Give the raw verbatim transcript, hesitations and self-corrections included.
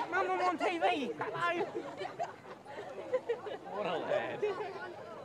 Mum, I'm on T V. Hello. What a lad.